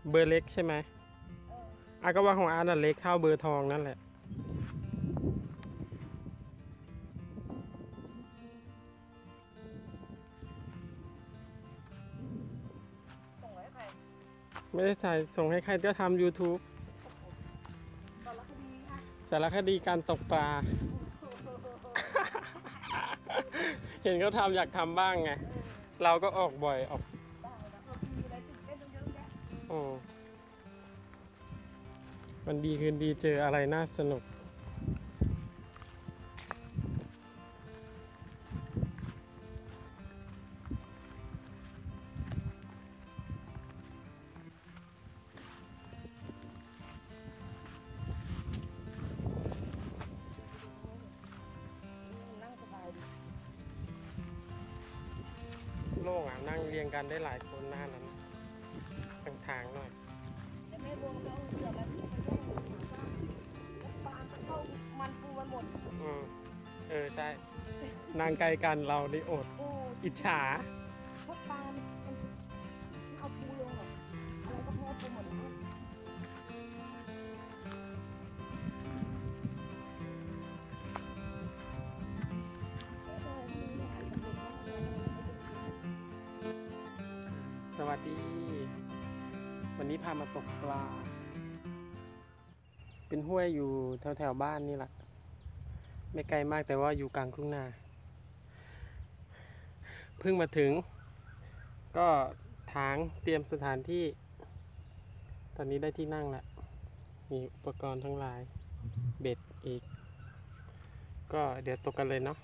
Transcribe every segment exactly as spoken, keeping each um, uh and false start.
เบอร์เล็กใช่ไหมอาก็ว่าของอาร์น่ะเล็กเท่าเบอร์ทองนั่นแหละส่งให้ใครไม่ได้ใส่ส่งให้ใครก็ทำ ยูทูบสารคดีค่ะสารคดีการตกปลา เห็นเขาทำอยากทำบ้างไงเราก็ออกบ่อยออกได้แล้วเรามีอะไรตื่นเต้นเยอะแยะโอ้วันดีคืนดีเจออะไรน่าสนุกนั่งสบายดีโล่งอ่ะนั่งเรียงกันได้หลายคนหน้านั้นทางๆหน่อยแต่แม่บัวมันเอาเสือแบบนี้มันก็แล้วปลามันเข้ามันปูมันหมดอืมเออใช่นางไกลกันเราได้อดอิจฉาเพราะปลามันเอาปูลงหรออะไรก็แพ้ปูหมดแล้วสวัสดีวันนี้พามาตกปลาเป็นห้วยอยู่แถวแถวบ้านนี่แหละไม่ไกลมากแต่ว่าอยู่กลางทุ่งนาเพิ่งมาถึงก็ถางเตรียมสถานที่ตอนนี้ได้ที่นั่งแล้วมีอุปกรณ์ทั้งหลายเบ็ดอีกก็เดี๋ยวตกกันเลยเนาะ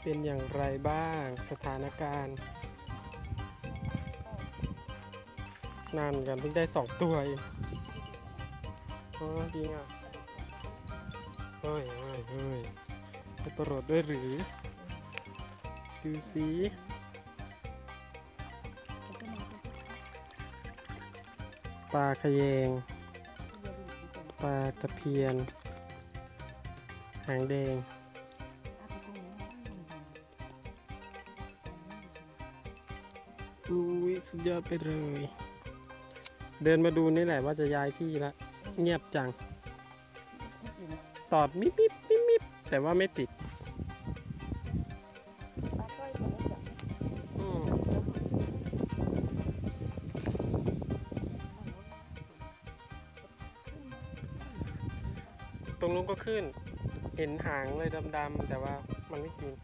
เป็นอย่างไรบ้างสถานการณ์นานกันเพิ่งได้สองตัวเองโอ้จริงอ่ะเฮ้ยเฮ้ยเฮ้ยจะโปรดด้วยหรือดูสิปลาขะแยงปลาตะเพียนหางแดงอุ้ยสุดยอดไปเลย เดินมาดูนี่แหละว่าจะย้ายที่ละเงียบจัง ตอดมิบมิบมิบมิบแต่ว่าไม่ติดอืมตรงนู้นก็ขึ้น เห็นหางเลยดำๆแต่ว่ามันไม่กิน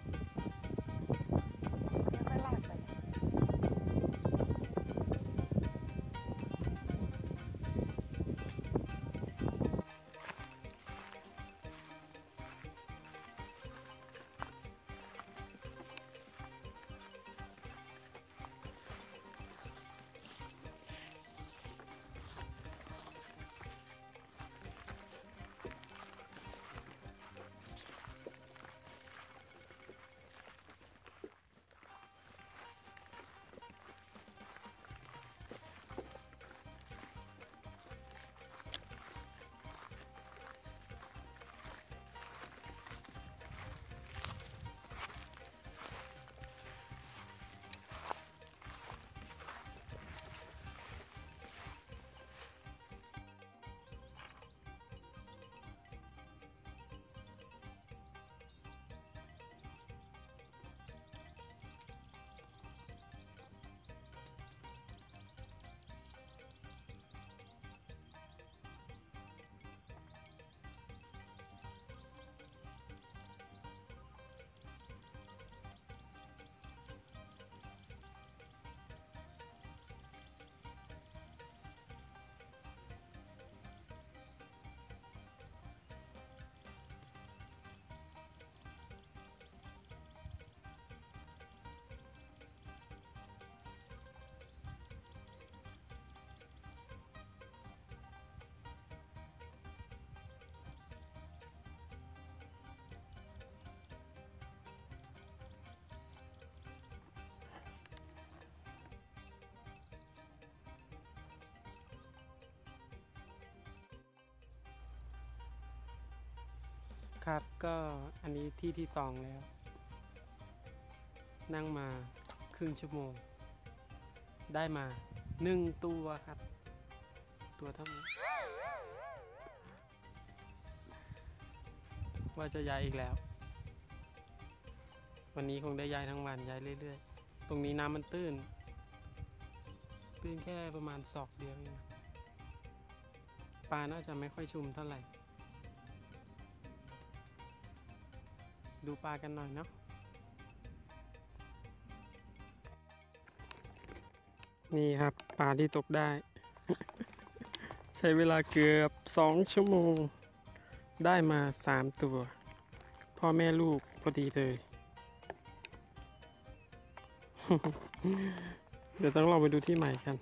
ครับก็อันนี้ที่ที่สองแล้ว นั่งมาครึ่งชั่วโมง ได้มาหนึ่งตัวครับ ตัวเท่านี้ว่าจะย้ายอีกแล้ว วันนี้คงได้ย้ายทั้งวันย้ายเรื่อยๆ ตรงนี้น้ำมันตื้น ตื้นแค่ประมาณศอกเดียวเองปลาน่าจะไม่ค่อยชุมเท่าไหร่ ดูปลากันหน่อยเนาะ นี่ครับปลาที่ตกได้ ใช้เวลาเกือบสองชั่วโมง ได้มาสามตัว พ่อแม่ลูกพอดีเลย เดี๋ยวต้องลองไปดูที่ใหม่กัน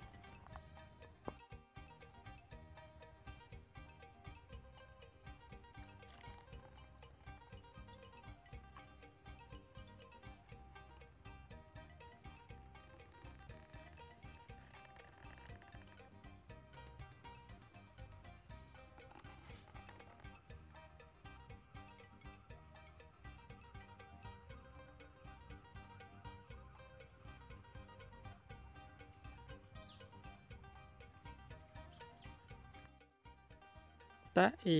ตะเอ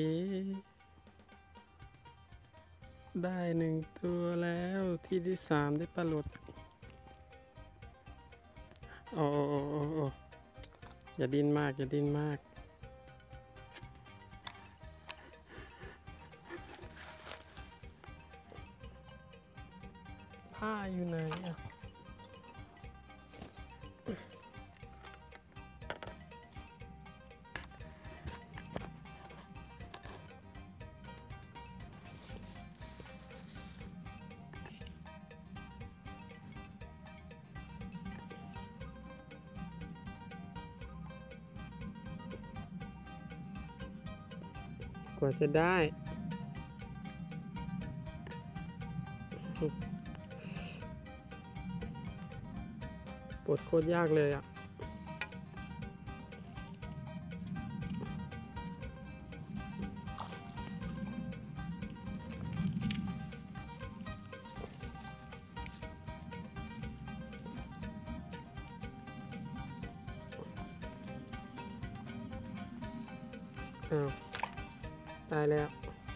ได้หนึ่งตัวแล้วที่ที่สามได้ปลาหลดโอ้โอ้โอ้โอ้อย่าดิ้นมากอย่าดิ้นมากผ้าอยู่ไหนอ่ะกว่าจะได้ปลดโคตรยากเลยอ่ะอ้าวตายแล้ว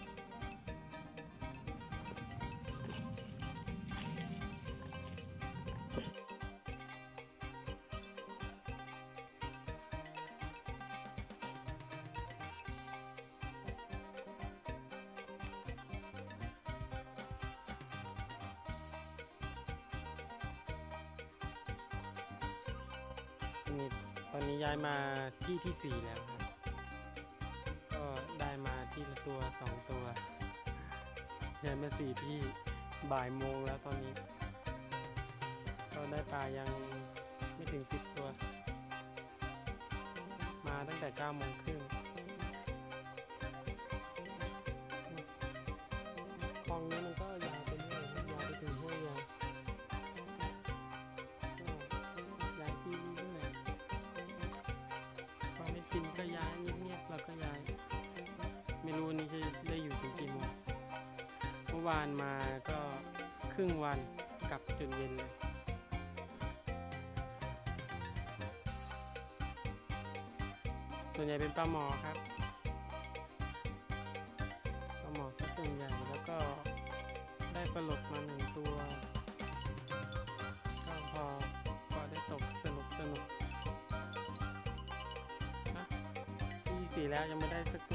นี่ตอนนี้ย้ายมาที่ที่สี่แล้วครับก็ได้มาที่ละตัวสองตัวย้ายมาสี่ที่บ่ายโมงแล้วตอนนี้ก็ได้ปลายังไม่ถึงสิบตัวมาตั้งแต่เก้าโมงครึ่งคลองนี้มันก็ยาวไปเรื่อยยาวไปถึงห้วยยางก็ย้ายที่เรื่อยพอไม่กินก็ย้ายเงียบๆแล้วก็ย้ายไม่รู้วันนี้จะได้อยู่ถึงกี่โมงเมื่อวานมาก็ครึ่งวันกลับจนเย็นเลยส่วนใหญ่เป็นปลาหมอครับปลาหมอซะส่วนใหญ่แล้วก็ได้ปลาหลดมาหนึ่งตัวก็พอพอได้ตกสนุกสนุกนะที่สี่แล้วยังไม่ได้สักตัว